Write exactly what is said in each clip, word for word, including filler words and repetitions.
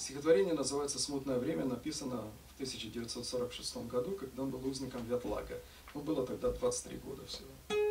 Стихотворение называется «Смутное время», написано в тысяча девятьсот сорок шестом году, когда он был узником Ветлага. Ему было тогда двадцать три года всего.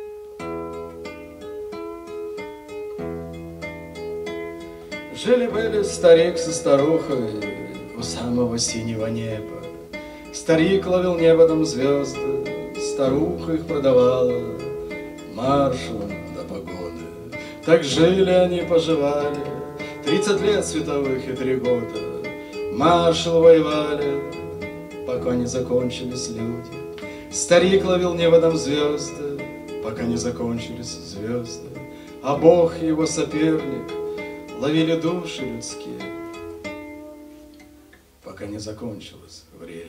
Жили-были старик со старухой у самого синего неба. Старик ловил небом звезды, старуха их продавала маршалам до погоны. Так жили они, поживали, тридцать лет световых и три года. Маршал воевали, пока не закончились люди. Старик ловил небом звезды, пока не закончились звезды. А Бог и его соперник ловили души людские, пока не закончилось время.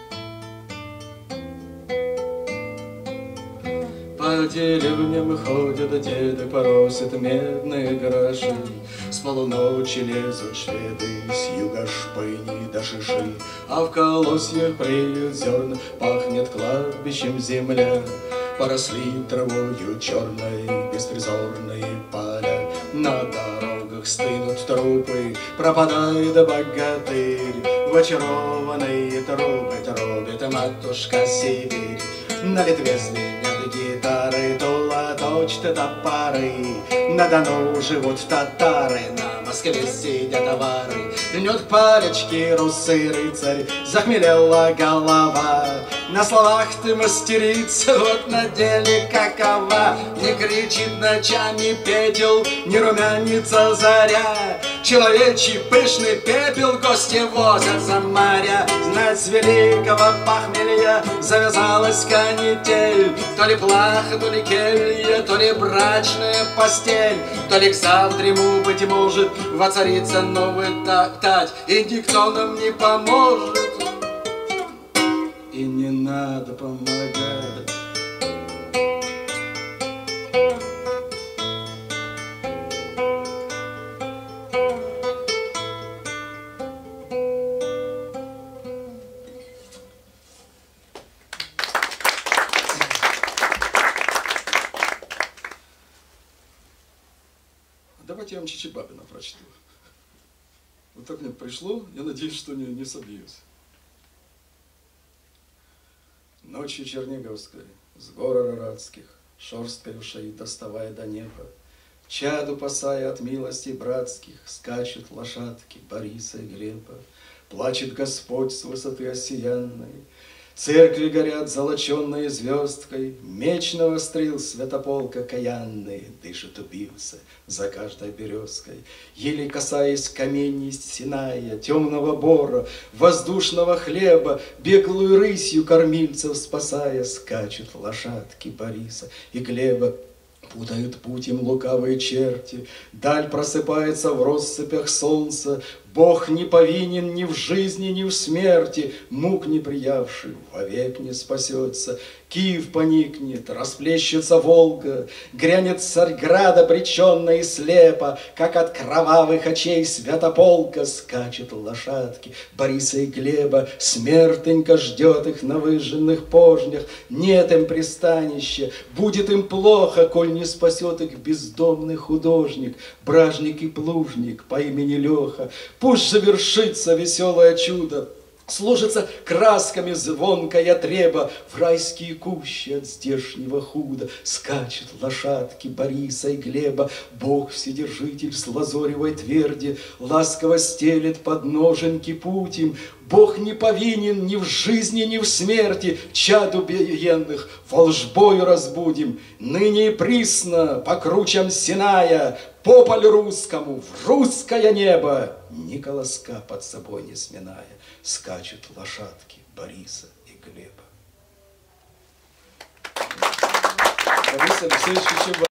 По деревням ходят деды, просят медные гроши. С полуночи лезут шведы, с юга шпыни до шиши. А в колосьях преют зерна, пахнет кладбищем земля. Поросли травою черной, беспризорные поля. На дорогах стынут трупы, пропадает богатырь. В очарованные трубы трубит матушка Сибирь. На Литве звенят гитары, тула точат топоры. На Дону живут татары, на Москве сидят товары. Гнет палечки русый рыцарь, захмелела голова. На словах ты мастерица, вот на деле какова. Не кричит ночами пепел, не румянится заря. Человечий пышный пепел гости возят за моря. Знать с великого похмелья завязалась канитель. То ли плаха, то ли келья, то ли брачная постель. То ли к завтраму, быть может, воцарится новый тать, и никто нам не поможет. И не надо помогать. Давайте я вам Чичибабина прочту. Вот так мне пришло, я надеюсь, что не, не собьюсь. Ночью Черниговской, с гор Араратских, шорсткой ушей доставая до неба, чаду пасая от милостей братских, скачут лошадки Бориса и Глеба. Плачет Господь с высоты осиянной, церкви горят золоченной звездкой, меч навострил святополк окаянный, дышит убийца за каждой березкой. Еле касаясь каменей Синая, темного бора, воздушного хлеба, беглую рысью кормильцев спасая, скачут лошадки Бориса и Глеба. Путают путь им лукавые черти, даль просыпается в россыпях солнца. Бог не повинен ни в жизни, ни в смерти, мук не приявший вовек не спасется. Киев поникнет, расплещется Волга, грянет Царьград обреченно и слепо, как от кровавых очей святополка скачут лошадки Бориса и Глеба. Смертенько ждет их на выжженных пожнях, нет им пристанища, будет им плохо, коль не спасет их бездомный художник, бражник и плужник по имени Леха. Пусть завершится веселое чудо, служится красками звонкая треба, в райские кущи от здешнего худа скачут лошадки Бориса и Глеба. Бог вседержитель с лазоревой тверди ласково стелет под ноженьки путь им. Бог не повинен ни в жизни, ни в смерти, чад убиенных волжбою разбудим. Ныне и присно по кручам Синая, по полю русскому в русское небо, ни колоска под собой не сминая, скачут лошадки Бориса и Глеба. Борис Алексеевич Чичибабин.